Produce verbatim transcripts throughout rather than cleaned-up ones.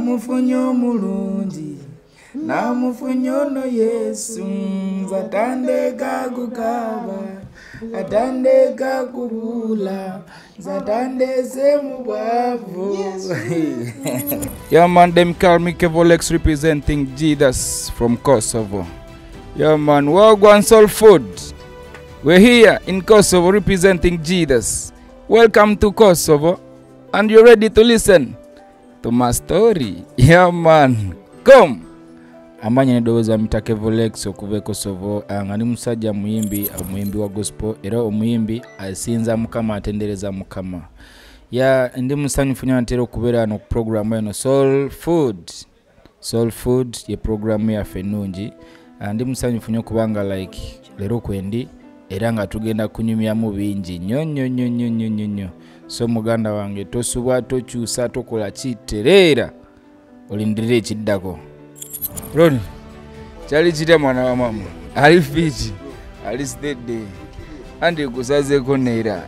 namufunyo mulungi namufunyo no Yesu zatandeka kukaba atandeka kubula zatandeze mubwavu. Yeah man, them call me Kovolex representing Jesus from Kosovo. Yeah man, Wagwan Soul Food. We're here in Kosovo representing Jesus. Welcome to Kosovo, and you're ready to listen to my story. Yeah man, come. Amanya nedoza mita Kovolex okuve Kosovo, ngani musajja muyimbi, muyimbi wa gospel era omuyimbi asinza mukama atendereza mukama. Ya ndi musanyufu nnyo ntera okubeera no program eno Soul Food. Soul Food ye program ya fenungi. Ndi musanyufu nnyo kubanga like lero kwendi era nga tugenda kunyumya mu bingi nnyo nnyo nnyo nnyo nnyo nnyo. So muganda wange tosubwa tokyusa tokola kiterera olindirire ekiddako. Roni, chali chita mwana wa mama. Ali fiti. Ali steady. Andi kusaze konera.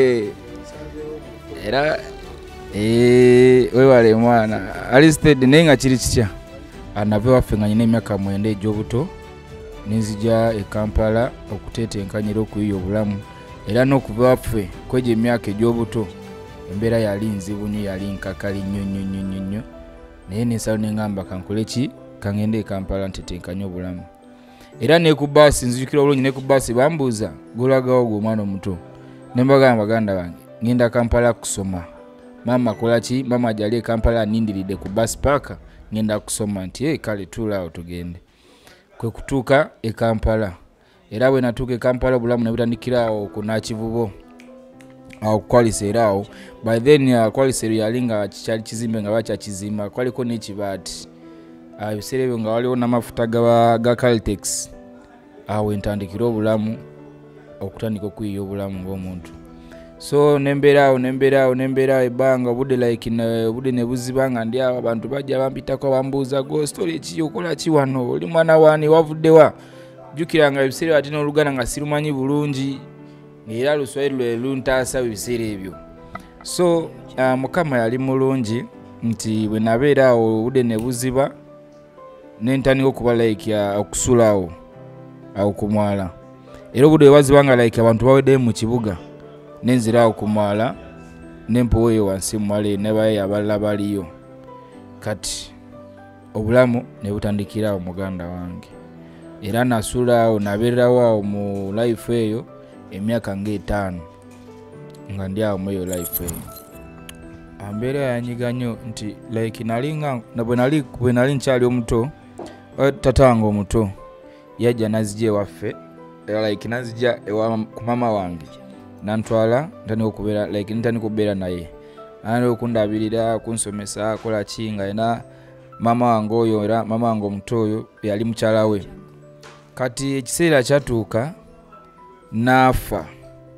Era eh we wale mwana. Ali steady nenga chiri chicha. Anapewa fenganye n'emyaka mwenda ejobuto. Nizija e Kampala okutete enkanyiro kuyiyo bulamu. Era n'okuva ffe kweje emyaka ejobuto. Embera yali nzibu nnyo yali nkakali nnyo nnyo nnyo nnyo. Naye nensalo nengamba kankole ki kangende Kampala ntetenkanya obulamu. Era ne ku basi nzijukira olunyi ne ku basi bambuuza golagawo gwo mwana omuto. Ne mbagamba baganda bange ngenda Kampala kusoma. Mama kola ki? Mama ajali e Kampala nindiridde ku bus park ngenda kusoma nti eh kale tulaawo tugende. Kwe kutuuka e Kampala. Era bwe natuuka e Kampala obulamu ne butandikirawo ku Nakivubo. Awo kwaliseerawo. By then ya kwaliseero yalinga kikyali kizimbe nga bakya kizimba kwaliko n'ekibaati. Abiserebe nga waliwo n'amafuta ga ga Caltex. Awo entandikira obulamu okutandika okuyiya obulamu ng'omuntu. So nemberaawo nemberaawo nemberaawo ebbanga obudde like obudde ne buzibanga ndi awo abantu bajja bampitako bambuuza go story ki okola ki wano oli mwana wani wavuddewa. Jjukiranga ebiseera ati n'Oluganda nga sirumanyi bulungi era Luswayiri lwe luntaasa ebiseera ebyo. So uh, mukama yali mulungi nti bwe nabeera awo obudde ne buziba nentandika okuba like uh, okusulawo awo kumwala. Era obudde bwazibanga like abantu bawedde mu kibuga nenzirawo kumwala nempoweyo wansi mwale nebaye abalala baliyo. Kati obulamu ne butandikirawo muganda wange. Era nasulawo nabeerawo awo mu life eyo emyaka ng'etaano nga ndi awo mu eyo life eyo. Ambeera yanyiga nnyo nti like nalinga nabwe nali bwe nali nkyali omuto tatango omuto yajja nazije waffe era like nazija ewa ku mama wange nantwala ntani okubeera like ntani kubeera naye ani okundabirira kunsomesa akola kinga ina mama wange oyo era mama wange omuto oyo yali mukyala we. Kati ekiseera kyatuuka nafa.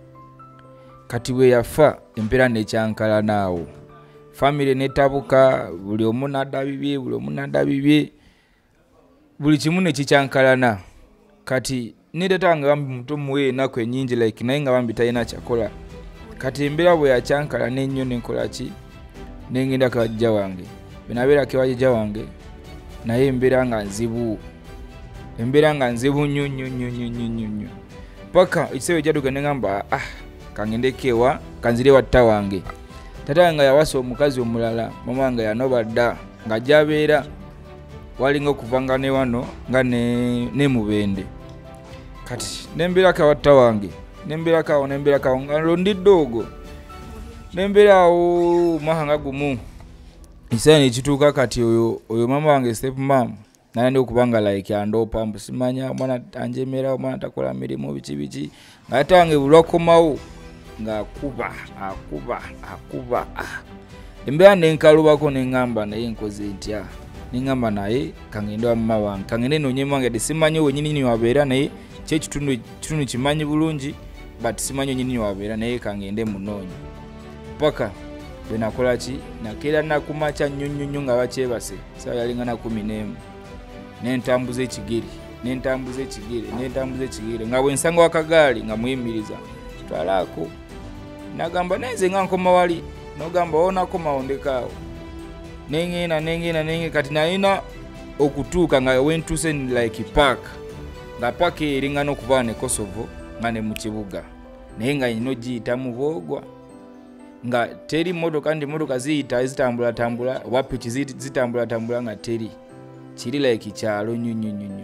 Kati bwe yafa empeera nekyankala naawo. Family netabuka buli omu nadda bibye buli omu nadda bibye buli kimu ne kikyankalana. Kati nedetanga bambi muto muwe ennaku ennyingi like naye nga bambi talina kyakola. Kati embeera bwe yakyankala n'ennyo nenkola ki nengenda kawajja wange benabeera kewajja wange naye embeera nga nzibu embeera nga nzibu nnyo nnyo nnyo nnyo nnyo paka ekiseera kyatuuka nengamba ah kangendekewa kanzire wa tta wange. Tata nga yawasa omukazi omulala mama wange yanoba dda nga jabeera walinga okuvanga ne wano nga ne ne mubende. Kati nembera ka watta wange nembera kawo nembera kawo nga londidde ogwo nembera awo mahanga gumu isani ekituuka kati oyo oyo mama wange step mom nandi okubanga like andopa mbusimanya mwana anjemera omwana takola mirimu biki biki nga tange bulwakomawo nga akuba akuba akuba ah. Embeera nenkalubako nengamba naye nkoze ntya ningamba naye kangende wa mama wange kangende nonyema wange desimanyi wenyini ni wabeera naye kye kitundu kitundu kimanyi bulungi but simanyi nyini wabeera naye kangende munonyi paka benakola ki nakera nakumacha nnyo nnyo nnyo nga bakyebase sawa yalingana kumi n'emu nentambuza ekigere nentambuza ekigere nentambuza ekigere nga bwe nsanga wakagaali nga muyimiriza twalako nagamba neze nga nkoma wali nogamba onako maondekaawo nengena nengena nengena kati nalina okutuuka nga wentuse like park nga park eringa n'okuba ne Kosovo nga ne mu kibuga naye nga ino giyita mu Bwogwa nga teri motoka ndi motoka ziyita zitambula tambula oba piki zitambula tambula nga teri kiri like kyalo nyunyunyunyu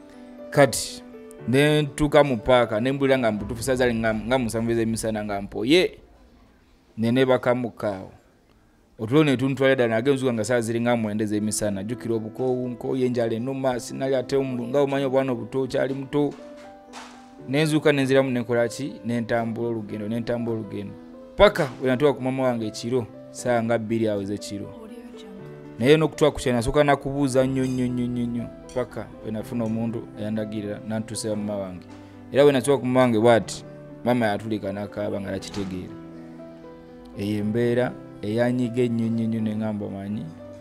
kati nentuuka mu paaka nembulira nga mbutuufu sazali nga musanvu ez'emisana nga mpoye nene bakamukaawo otulo ne tuntwala ddala nagenzuka nga saa ziri nga mwenda ez'emisana jjukira obukoowu nkooye enjala ennuma sinali ate nga omanyi obwana obuto okyali muto nenzuuka nenziramu nenkola ki nentambula olugendo nentambula olugendo paka we natuuka ku mama wange ekiro saa nga bbiri awo ez'ekiro naye n'okutwala ku kyana nasooka nakubuuza nnyo nnyo nnyo nnyo paka we nafuna omuntu eyandagirira nantuusa mama wange era we natuuka ku mama wange bw'ati mama yatulika n'akaaba nga yakitegeera eyo embeera eyanyiga ennyo nnyo nnyo neŋŋamba manyi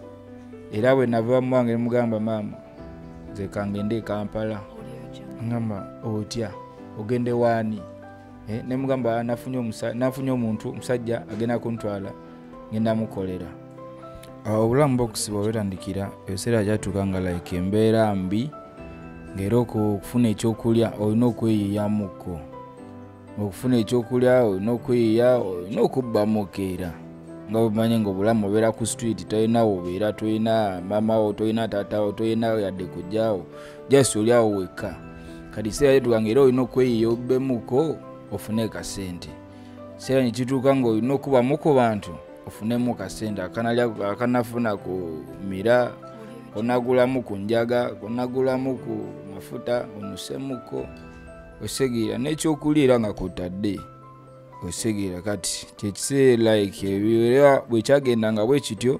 era bwe nava mama wange nemugamba maama nze kangende e Kampala ngamba otya ogende waani eh, nemugamba nafunye omuntu omusajja agenda kuntwala ngenda mukolera obulamu bwokusiba obwetandikira ebiseera kyatuuka nga like embeera mbi ng'era okufuna ekyokulya olina okweyiyamuko okufuna ekyokulya olina okweyiya olina okubbamu keera nga bwemanyi nga obulamu obeera ku street tolinawo obeera tolina mamawo tolina taatawo tolina yadde kujjaawo just oli awo wekka kati seera kyatuuka ng'era olina okweyiya obbemuko ofune kasente seera nekituuka nga olina okubamu ku bantu ofunemu kasente akanafuna ku mira konagulamu ku njaga konagulamu ku mafuta onusemuko osegira n'ekyokuliira nga kutadde osegira kati kyekiseera like ebiera bwekyagenda nga bwe kityo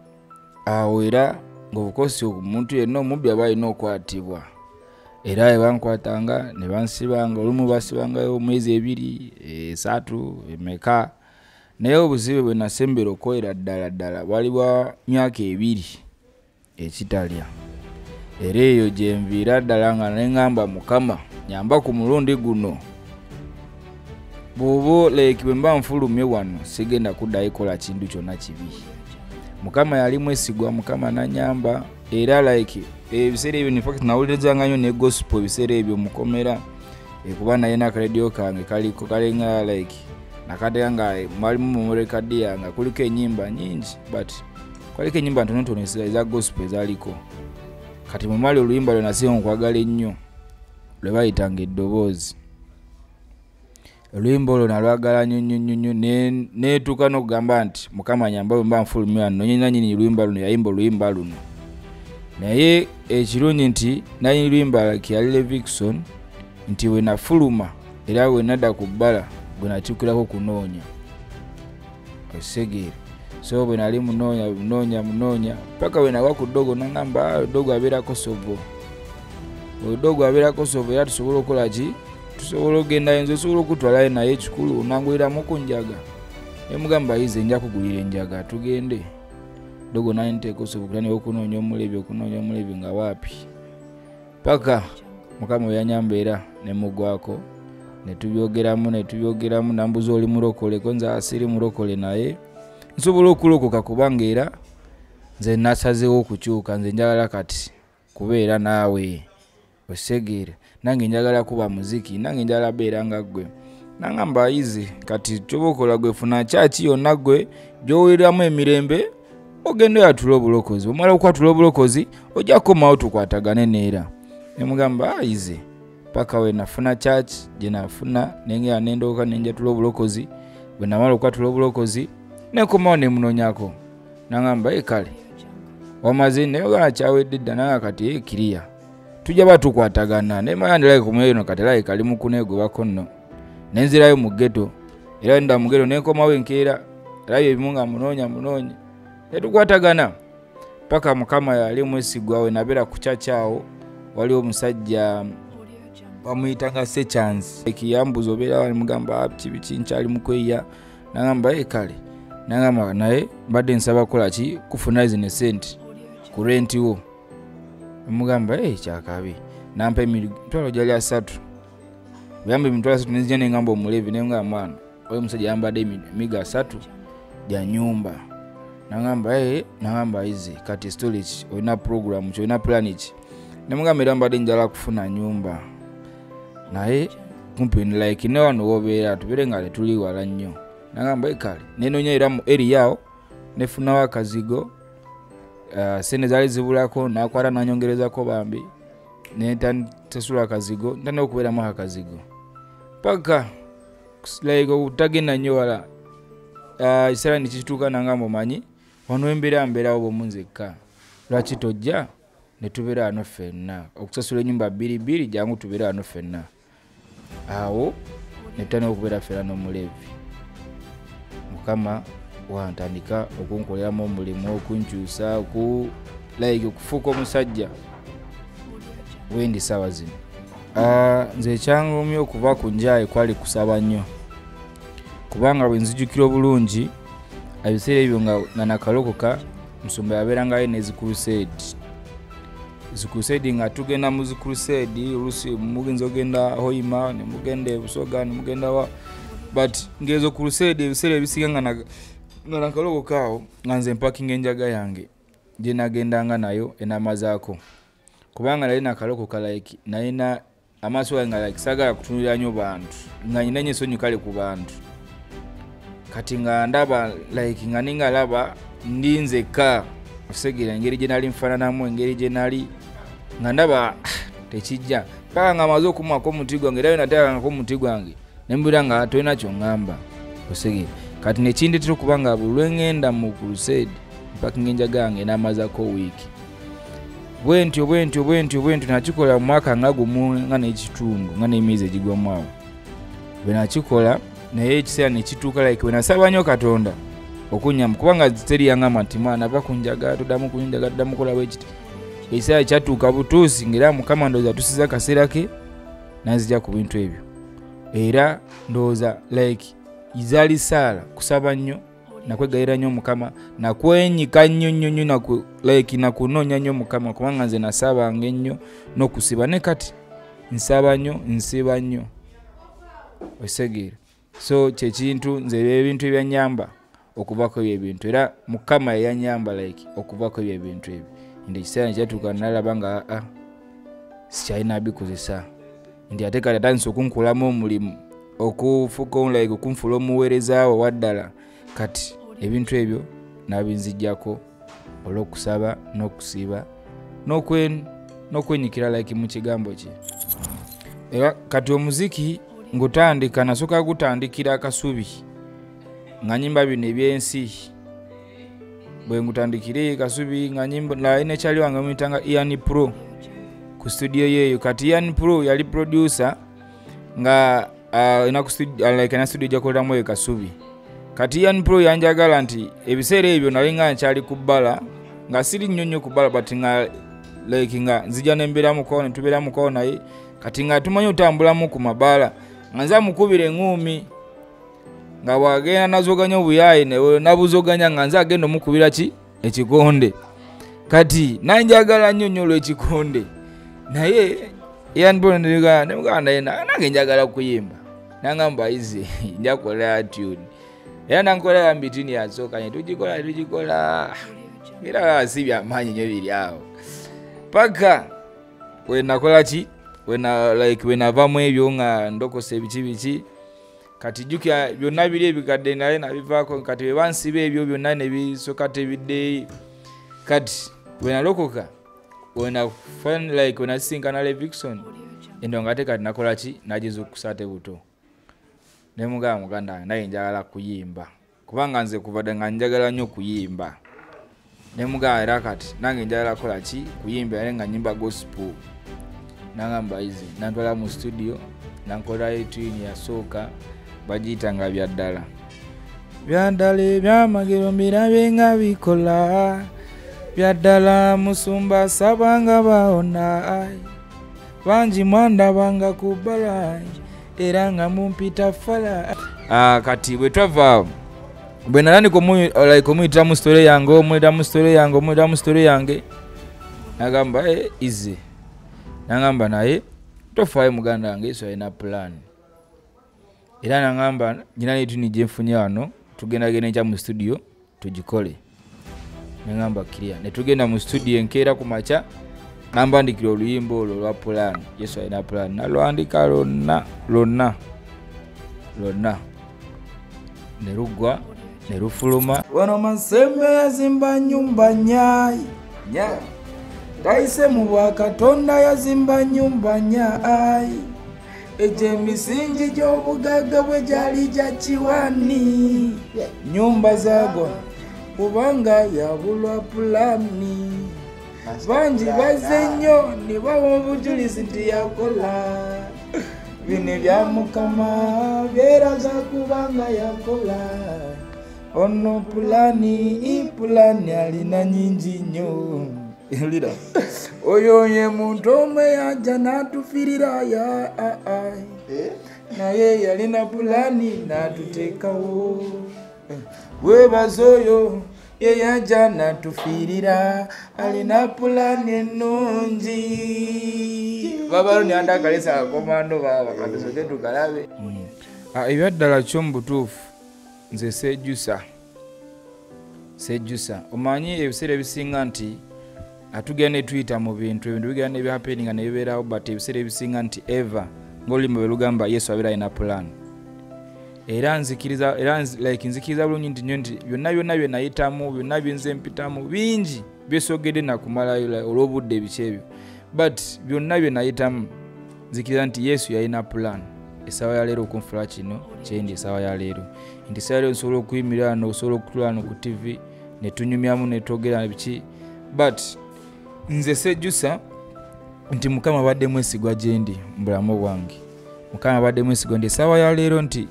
awo era ng'obukosi omuntu yenna omubbi aba alina okwatibwa era ebankwatanga ne bansibanga olumu basibangayo omwezi ebiri esatu emeka naye obuzibe bwe nasembera okwera ddala ddala bwali bwa myaka ebiri ekitalya era eyo gye nviira ddala nga neŋŋamba Mukama nyamba ku mulundi guno bw'oba like bwe mba nfulumye wano sigenda kuddayo kola kintu kyonna kibi Mukama yali mwesigwa Mukama nanyamba era like ebiseera ebyo in fact nawulirizanga nnyo ne gospel ebiseera ebyo mukomera kuba naye n'akaradio kange kaliko kalenga like nakatera nga mwalimu mu rekadi yange kuliko ennyimba nyingi but kwaliko ennyimba ntonotono eza gospel ezaliko kati mu mali oluyimba lwe nasinga okwagala ennyo lwe bayitanga eddoboozi oluyimba olwo nalwagala nnyo nnyo nnyo neetuuka n'okugamba nti Mukama nyamba bwe mba nfulumya wano nonyina nyini oluyimba luno yayimba oluyimba luno naye ekirungi nti nanyini luyimba yali Levikson nti we nafuluma era we nadda ku bbala bwe nakyukirako kunoonya osegeera so bwe nali munoonya munoonya munoonya paka we nawa ku ddogo nangamba ddogo abeera Kosovo ddogo abeera Kosovo era tusobola okukola ki tusobola ogenda enzo osobola okutwalayo naye ekikulu onanguliramu ku njaga emugamba yize nja kugulira enjaga tugende ddogo naye nteeka Kosovo kutandika okunoonya omulebi okunoonya omulebi nga waapi paka Mukama we yanyamba era ne mugwako ne tubyogeramu ne tubyogeramu nambuza oli mulokole ko nze asiri mulokole naye nsobola okulokoka kubanga era nze nasazeewo okukyuka nze njagala kati kubeera naawe osegeera nange njagala kuba muziki nange njagala beera nga ggwe nangamba izi kati kyobokola gwe funa kyaki yonna ggwe gy'oweramu emirembe ogenda oyatula obulokozi omala okwatula obulokozi ojja kukomawo tukwatagane neera nemugamba ize paka we nafuna church gye nafuna nengera nendooka nenjatula obulokozi bwe namala okwatula obulokozi nekomawo nemunonyako nangamba ekale wamaze neyogana kyawedde dda naye kati ekiriya tujja batukwatagana nemayandirayo kumweyo kati era ekali mukuneegobako nno nenzirayo mu ghetto era nda mu ghetto nenkomawo enkeera era ebimu nga munoonya munoonya netukwatagana paka Mukama yali mwesigwa we nabeera ku church awo wali omusajja bamuyitanga Sechansi ekiyambuzo obeera wali mugamba kibiki nkyali mukweya nangamba ekale nangamba naye mbadde nsaba kola ki kufuna zino sente ku renti wo mugamba eh kyakabi nampa emitwalo gyali asatu buyambe emitwalo asatu nenzija nengamba omulevi nenga mwana oyo musajja yambadde emiga asatu gya nyumba nangamba eh nangamba izi kati storage olina program kyo olina plan ki nemugambira mbadde njala kufuna nyumba naye kumpi ni like ne wano wobeera tubere nga tetuli wala nnyo nangamba ekale nenonya era mu area awo nefuna akazigo uh, sene zali zibulako nakwata nanyongerezako bambi netasula akazigo ntandika okubeeramu akazigo paka like utagenda nnyo wala uh, isala nikituuka nangamba omanyi wano embeera mbeerawo bwomunzekka lwaki tojja ne tubeera wano ffenna okusasula ennyumba bbiri bbiri jangu tubeera wano ffenna awo ne tutandika okubeera ffenna n'omuleevi mukama wantandika okunkoleramu omulimu okunkyusa oku like okufuuka omusajja wendi sawa zino uh, nze ekyangumye okuva ku njaye kwali kusaba nnyo kubanga bwe nzijukira obulungi ebiseera ebyo nga nakalokoka musumba yabeerangayo n'ezikulusedi zikulusedi nga tugenda mu zikulusedi olusi mugenza ogenda hoima ne mugenda ebusoga ne mugenda wa but ngezo kulusedi ebiseera ebisinga nga nga nakalokoka awo nga nze mpakinga enjaga yange gye nagendanga nayo enamazaako kubanga nali nakalokoka like nalina amaaso gange nga like sagala kutunulira nnyo bantu nga nyina nnyo esonyi kale ku bantu kati nga ndaba like nga ninga laba ndi nzekka okusegera engeri gye nali nfaananamu engeri gye nali nga ndaba tekijja paka nga amaze okumwako omuti gwange era nateekangako omuti gwange nembira nga tolina kyoŋŋamba osegera kati nekindetera okuba nga buli lwengenda mu crusade mpakinga enjaga yange n'amazako wiiki bwentyo bwentyo bwentyo bwentyo nakikola mu mwaka nga gumu nga n'ekitundu nga n'emyezi egigwamu awo bwe nakikola naye ekiseera nekituuka like bwe nasaba nnyo Katonda okunyamba kubanga teri yaŋŋamba nti mwana ava ku njaga tuddamu ku njaga tuddamu kola bwe kiti ekiseera kyatuuka butuusi ng'era Mukama ndowooza tusiza akaseera ke nanzija ku bintu ebyo era ndowooza like izali saala kusaba nnyo nakwegayira nnyo Mukama nakwenyika nnyo nnyo nnyo naku like nakunoonya nnyo Mukama kubanga nze nasabanga ennyo n'okusiba ne kati nsaba nnyo nsiba nnyo osegeera so kyekintu nze ebintu ebyanyamba okuvako ebyo ebintu era Mukama yanyamba like okuvako ebyo ebintu ebyo ndi kiseera kyatuuka nalaba nga a sikyalina bikozesa ndi ate kati atandise okunkolamu omulimu okufuuka like okunfula omuweereza we waddala kati ebintu ebyo nabinzijjako olw'okusaba n'okusiiba n'okwenyikira like mu kigambo kye era kati omuziki ngutandika nasooka gutandikira akasubi nga nyimba bino ebyensi bwe ngutandikire kasubi nga nyimba naine kyali wange muyitanga Ian Pro ku studio yeyo kati Ian Pro yali producer nga uh, ina ku studio uh, like na studio jakoleramu e kasubi kati Ian Pro yanjagala nti ebiseera ebyo nali nga nkyali kubbala nga siri nnyonnyo kubbala but nga like nga nzija nembera mu kona tubera mu kona naye kati nga tumanyi otambulamu ku mabala nga nza mukubira engumi nga wagenda nazoganya obuyaye nabuzoganya nga nza agenda omukubira ki ekikonde kati nanjagala nnyo nnyo olw'ekikonde naye Ian Pro ndiga nemugamba naye nange njagala kuyimba nangamba ize njakola tune era nankola mbitini yasooka ne tugikola tugikola era si amaanyi nnyo biri awo paka we nakola ki wena like wenavamu ebyo nga ndokose ebiki biki kati jukya byonna biri ebikadde naye nabivaako kati bwe bansiba ebyo byonna ne bisooka tebidde kati wenalokoka wena fun like wena sinkana Levikson endo ngate kati nakola ki nagiza okusate buto nemugamba muganda naye njagala kuyimba kubanga nze kuva nga njagala nnyo kuyimba nemugamba era kati nange njagala kola ki kuyimba era nga nyimba gospel nangamba izi nantwala mu studio nankola etwini yasooka bagiyitanga byaddala byaddala ebyamagero mbirabe nga bikola byaddala musumba sabanga baona bangi mwandabanga kubbala era nga mumpita fala ah kati bwe twava bwe nalani komuyitira mu story yange omuyita mu story yange omuyita mu story yange nagamba e izi nangamba naye tofaayo muganda wange so alina plan era nangamba nyina netuni gye nfunye wano tugenda genda nkya mu studio tugikole nengamba clear ne tugenda mu studio enkeera ku macha nambandikira oluyimbo olwo lwa plan Yesu alina plan nalwandika lonna lonna lonna ne lugwa ne lufuluma wano Masembe yazimba nyumba nyai nyai taise mu bwakatonda yazimba nyumba nyai ejemisingi gy'obugagga bwe gyali gya kiwani nyumba zagwa kubanga yabulwa pulani bangi bazze nnyo ne bawa obujulizi nti yakola bino bya Mukama byeraga kubanga yakola ono pulani pulani alina nyingi nnyo Lira oyo ye muntu omwe yajja n'atufirira ya ai naye yalina pulani n'atuteekawo webaza oyo ye yajja n'atufirira alina pulani ennungi babalo ne andakalesa akomando baba katusoke tukalabe ebyaddala kyo mu butuufu nze sejjusa sejjusa omanyi ebiseera ebisinga nti atugenda ne tuyita mu bintu ebintu bigenda ne bihappeninga ne bibeerawo but ebiseera ebisinga nti eva ng'olulimi bwe lugamba Yesu abeera alina plan era nzikiriza era like nzikiriza bulungi nti nnyo nti byonna byonna bye nayitamu byonna bye nze mpitamu bingi byesogedde nakumalayo olw'obudde ebiki ebyo but byonna bye nayitamu nzikiriza nti Yesu yalina plan essaawa ya leero okunfula kino kyendi essaawa ya leero nti essaawa ya leero nsobola okuyimirira wano osobola okutula wano ku T V ne tunyumyamu ne twogera biki but nze sejjusa nti Mukama abadde mwesigwa gyendi mu bulamu bwange Mukama abadde mwesigwa ndi essaawa ya leero nti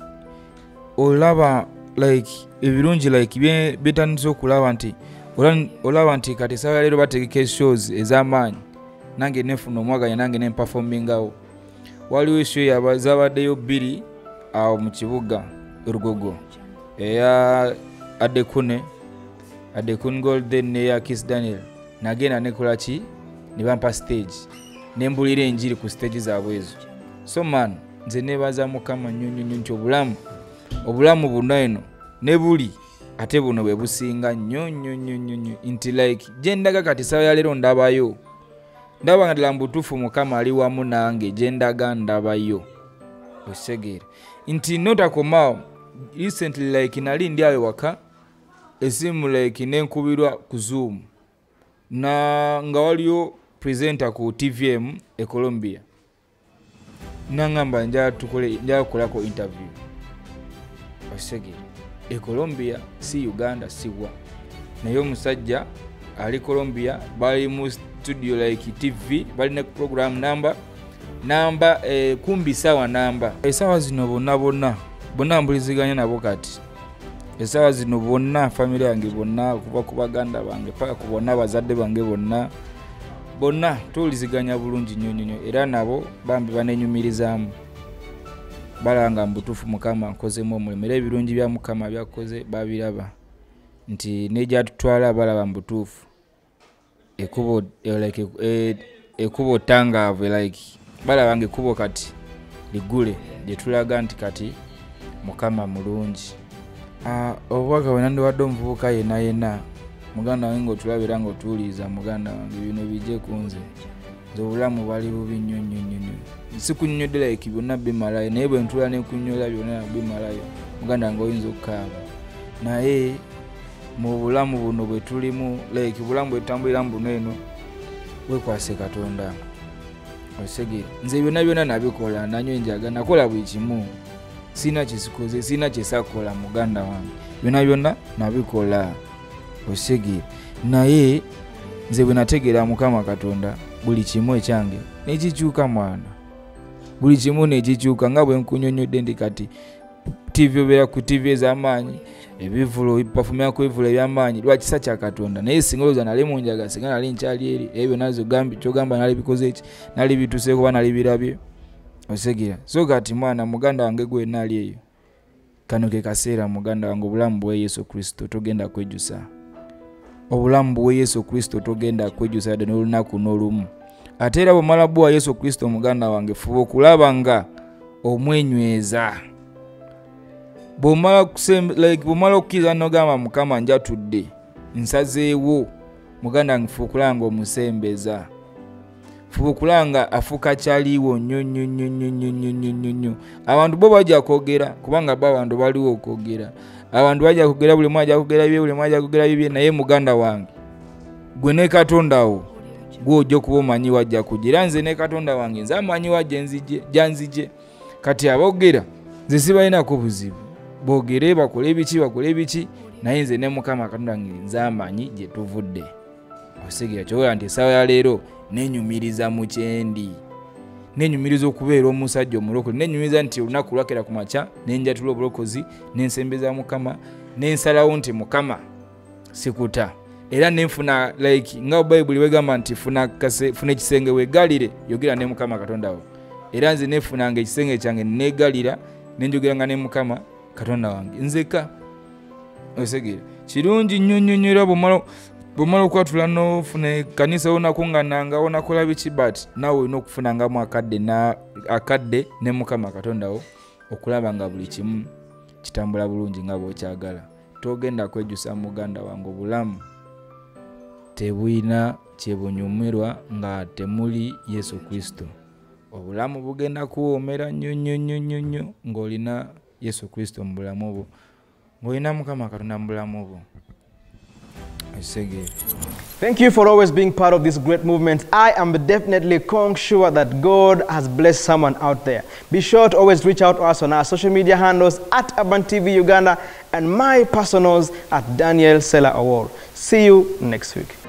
olaba like ebirungi like bye bitandise okulaba nti olaba nti kati essaawa ya leero bategeka shows ez'amaanyi nange nefuna omwaganya nange nemperformingawo waliwo show yabazabaddeyo bbiri awo mu kibuga Rugogo eya Adekune Adekun Golden neya Kiss Daniel nagenda nekola ki ne bampa stage nembulira enjiri ku stage zaabwe ezo so man nze nebaza Mukama nnyo nnyo nti obulamu obulamu buno eno ne buli ate buno bwe businga nnyo nnyo nnyo nnyo nti like gye ndaga kati essaawa ya leero ndabayo ndaba nga ddala mbutuufu Mukama ali wamu nange gye ndaga ndabayo osegere nti notakomaawo recently like nali ndi awo waka esimu like nenkubirwa ku Zoom na nga waliyo presenter ku T V M e Colombia nangamba nja tukole nja kulako interview osegere e Colombia si Uganda si wa nayo musajja ali Colombia bali mu studio like T V bali ne program number namba eh, kumbi sawa namba esawa zino bonna bonna bonna mbuliziganya nabo kati esawa zino bonna family yange bonna kuba ku baganda bange paka ku bonna bazadde bange bonna bonna tuliziganya bulungi nnyo nnyo era nabo bambi banenyumirizamu balanga mbutufu Mukama nkozemu omulimu era ebirungi bya Mukama byakoze babiraba nti neja tutwala balaba mbutufu ekubo like ekubo tangaavu like balaba ekubo kati ligule gye tulaga nti kati Mukama mulungi ah obwaga wenandi wadde omuvubuka yena yena muganda wange ng'otulabira ng'otuwuliriza muganda wange bino bijje kunze nze obulamu bwali bubi nnyo nnyo nnyo sikunnyonnyodde like byonna bimalayo naye bwe ntula ne kunnyola byonna bimalayo muganda wange oyinza okukaaba naye mu bulamu buno bwe tulimu like bulamu bwe tutambuliramu buno eno wekwase Katonda osegere nze byonna byonna nabikola nanyo enjaga nakola buli kimu sina kisikoze sina kyesakola muganda wange byonna byonna nabikola osegere naye nze bwe nategeera Mukama Katonda buli kimu ekyange nekikyuka mwana buli kimu nekikyuka nga bwe nkunyonnyodde ndi kati T V obeera ku T V ez'amaanyi ebivulo performance ku ebivulo eby'amaanyi lwa kisa kya Katonda naye singoloza nali munjaga singa nali nkyali eri ebyo nazo gambi kyogamba nali bikoze eki nali bituse kuba nali birabye osegera so kati mwana muganda wange gwe nali eyo kano ke kaseera muganda wange obulamu bwa Yesu Kristo togenda kwejjusa obulamu bwa Yesu Kristo togenda kwejjusa ddala n'olunaku n'olumu ate era bw'omala bwa Yesu Kristo muganda wange fuba okulaba nga omwenyweza bw'omala like bw'omala okukkiriza n'ogamba Mukama njatudde nsazeewo muganda nfuukulanga omusembeza fuukulanga afuuka kyaliwo nnyo nnyo nnyo nnyo nnyo nnyo nnyo nnyo nnyo abantu bo bajja kwogera kubanga bo abantu baliwo okwogera abantu bajja kwogera buli mwaja kwogera bye buli mwaja kwogera bye naye muganda wange gwe ne Katonda wo gw'ojja kuba omanyi wajja kugira nze ne Katonda wange nze amanyi wajja nzije janzije kati abogera nze sibalinaako buzibu boogere bakole ebiki bakole ebiki naye nze ne Mukama Katonda wange nze amanyi gye tuvudde osegira kyobola nti essaawa ya leero nenyumiriza mu kyendi nenyumiriza okubeera omusajja omulokole nenyumiriza nti olunaku lwakera ku makya nenjatula obulokozi nensembeza Mukama nensalawo nti Mukama sikuta era nenfuna like nga Bible wegamba nti funa kase funa ekisenge wegalire yogera ne Mukama Katonda wo era nze nefunanga ekisenge kyange negalira nenjogeranga ne Mukama Katonda wange nzeka osegira kirungi nnyo nnyo nnyo era bumalo bumalo okwatula nofuna kanisa onakungananga onakola biki but nawe olina okufunangamu akadde na akadde ne Mukama Katonda wo okulaba nga buli kimu kitambula bulungi nga bw'okyagala togenda kwejusa muganda wange obulamu tebulina kyebunyumirwa nga temuli Yesu Kristo obulamu bugenda kuwoomera nnyo nnyo nnyo nnyo nnyo ng'olina Yesu Kristo mu bulamu bwo ng'olina Mukama Katonda mu bulamu bwo. Thank you for always being part of this great movement. I am definitely sure that God has blessed someone out there. Be sure to always reach out to us on our social media handles at Urban T V Uganda and my personals at Daniel Seller Award. See you next week.